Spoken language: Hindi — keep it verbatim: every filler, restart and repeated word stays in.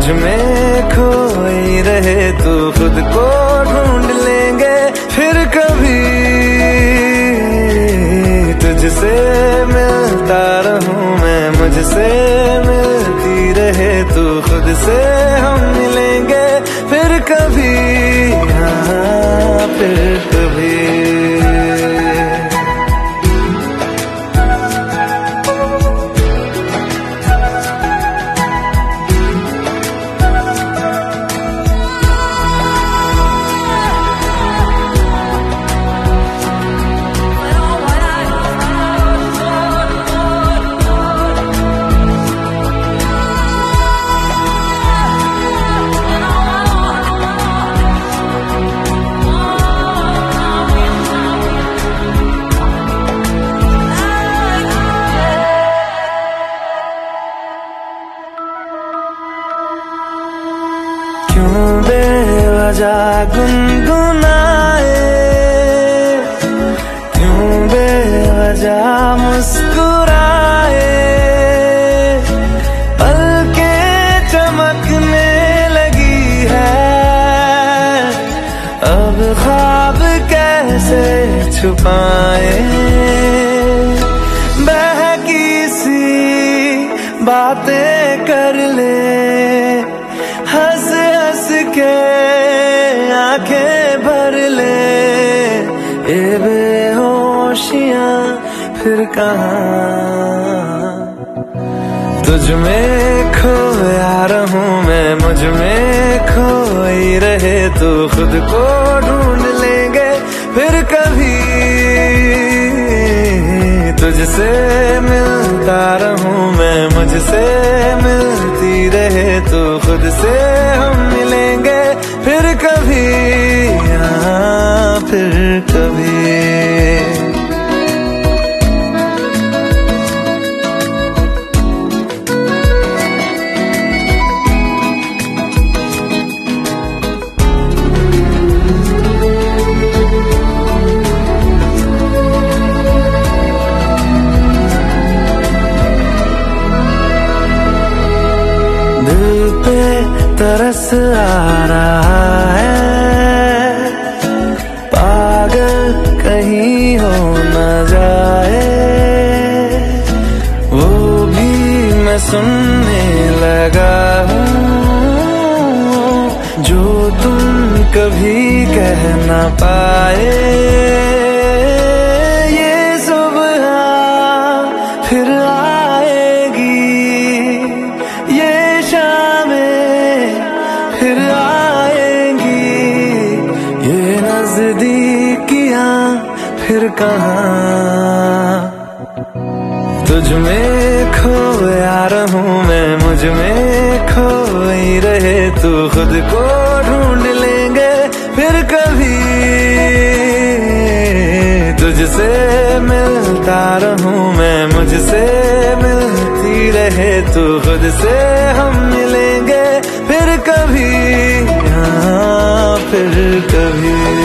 में खोई रहे तू खुद को ढूंढ लेंगे फिर कभी। तुझसे मिलता रहूं मैं, मुझसे मिलती रहे तू, खुद से हम मिलेंगे फिर कभी, हाँ फिर कभी। क्यों बेवजह गुनगुनाए, क्यों बेवजह मुस्कुराए, पलकें चमकने लगी है, अब ख्वाब कैसे छुपाए। बहकी सी बातें कर ले, हंस हंस के आंखें भर ले, ये बेहोशियां फिर कहाँ। तुझ में खोया रहूं मैं, मुझ में खोई रहे तू, खुद को ढूंढ लेंगे फिर कभी। तुझसे मिलता रहूं मैं, मुझसे मिलती रहे तू, खुद से हम मिलेंगे फिर कभी, हाँ फिर कभी। दिल पे तरस आ रहा है, पागल कहीं हो न जाए, वो भी मैं सुनने लगा हूँ जो तुम कभी कह न पाए। ये सुबह फिर आएगी, ये फिर आएंगी, ये नजदीकियां फिर कहाँ। तुझ में खोया रहूं मैं, मुझ में खोई रहे तू, खुद को ढूंढ लेंगे फिर कभी। तुझसे मिलता रहूं मैं, मुझसे मिलती रहे तू, खुद से हम मिलेंगे फिर कभी, हाँ फिर कभी।